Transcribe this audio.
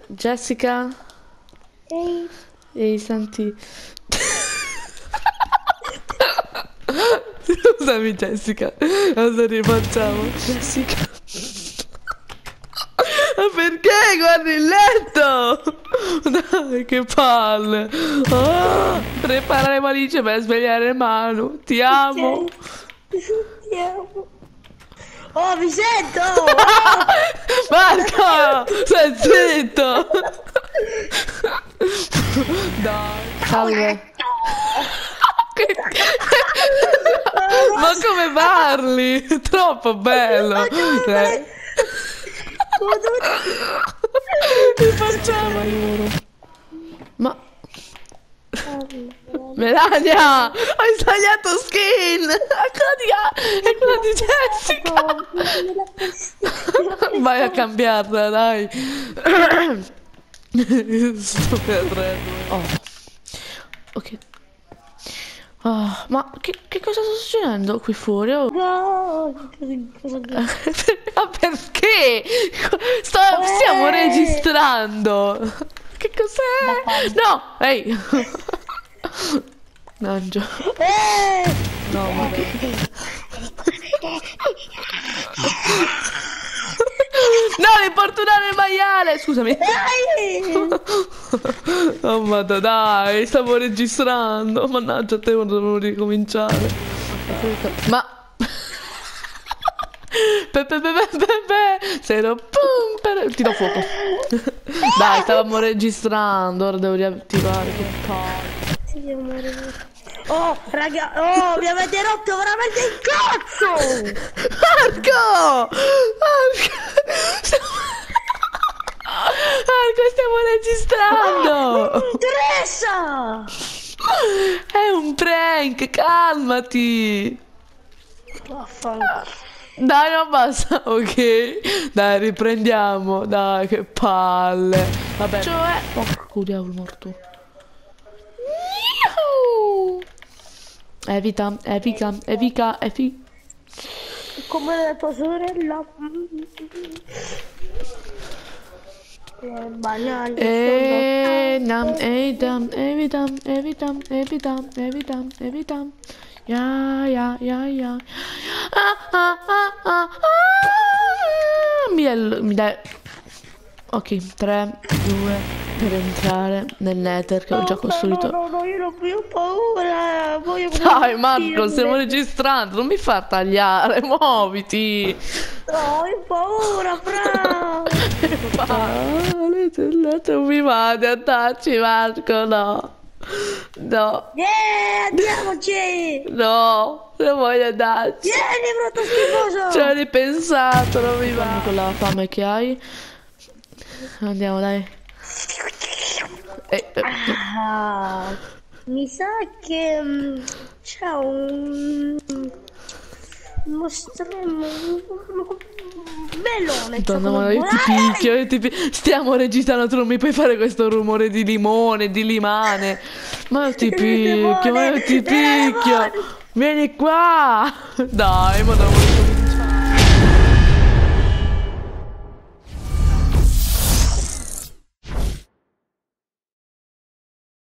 Jessica? Ehi. Ehi, senti. Scusami, Jessica. Cosa rifacciamo? Jessica. Ma perché? Guardi il letto! Dai, che palle! Oh, prepara le valigie per svegliare Manu. Ti amo. Ok. Ti amo. Oh, mi sento! Marco! Stai zitto! Dai, salve. Ma come parli? Troppo bello! Che facciamo? Ma... Melania! Hai sbagliato skin! È quella di Jessica! Vai a cambiarla, dai! Sto perdendo. Oh. Ok. Oh, ma che cosa sta succedendo qui fuori? Oh. No, Ma perché? Stiamo registrando. Che cos'è? No, ehi. Mangio. No, ma no, mi porto il maiale. Scusami. Oh, ma dai, stavo registrando. Mannaggia, te devo ricominciare. Ma Zero pum, ti do fuoco. Dai, stavamo registrando. Ora devo riattivare. Che palle. Oh, raga, oh, mi avete rotto veramente il cazzo! Marco! Marco, stiamo registrando! Non mi interessa! È un prank, calmati! Vaffanculo. Dai, non basta, ok? Dai, riprendiamo. Dai, che palle. Vabbè. Cioè... Porco diavolo, morto. Evita. Come la tua sorella. Banale. Evita. Ya. Mi dai... Ok, 3, 2, per entrare nel nether che ho già costruito. No, io non ho paura. Voglio Dai, Marco, stiamo registrando, non mi far tagliare, muoviti. No, ho paura, bravo. Non mi vado, andarci, Marco, no. No. Andiamoci. No, non voglio andarci. Vieni, brutto schifoso. Ci ho ripensato, non mi va. Con la fame che hai. Andiamo, dai. Mi sa che c'è uno stremo melone. Madonna, ma io ti picchio. Stiamo registrando, tu non mi puoi fare questo rumore di limone, di limane. Ma io ti picchio. Vieni qua. Dai, ma non